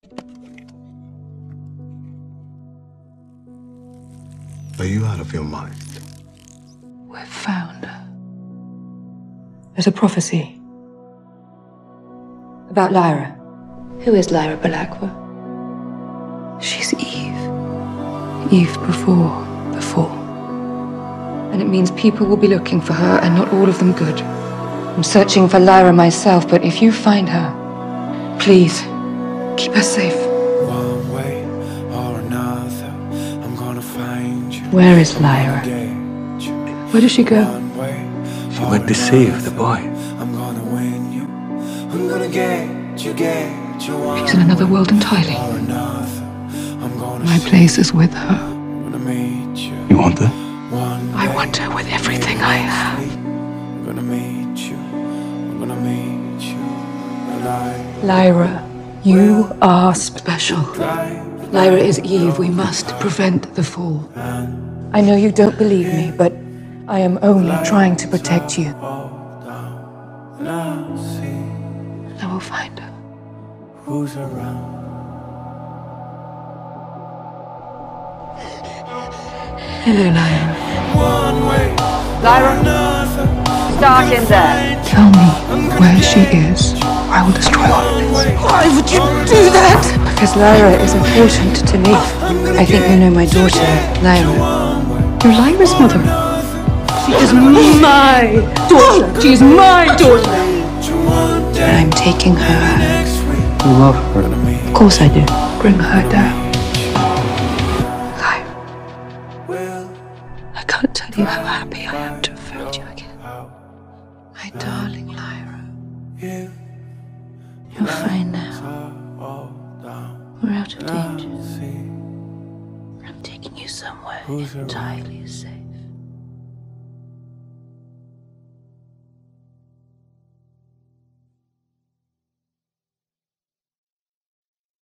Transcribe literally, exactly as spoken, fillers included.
Are you out of your mind? We've found her. There's a prophecy about Lyra. Who is Lyra Belaqua? She's Eve. Eve before, before. And it means people will be looking for her, and not all of them good. I'm searching for Lyra myself, but if you find her, please, keep her safe. One way or another, I'm gonna find you. Where is Lyra? Where does she go? She went to save the boy. I'm gonna win you. I'm gonna get you, get you. She's in another world entirely. My place is with her. You want her? I want her with everything I have. I'm gonna meet you. I'm gonna meet you. Lyra, you are special. Lyra is Eve. We must prevent the fall. I know you don't believe me, but I am only trying to protect you. I will find her. Who's around? Hello, Lyra. One way, Lyra, start in there. Tell me where she is. I will destroy all of this. Why would you do that? Because Lyra is important to me. I think you know my daughter, Lyra. You're Lyra's mother. She is my daughter. She is my daughter. And I'm taking her. You love her. Of course I do. Bring her down. Lyra. I can't tell you how happy I am to have found you again. My darling Lyra. You're fine now. We're out of danger. I'm taking you somewhere entirely safe.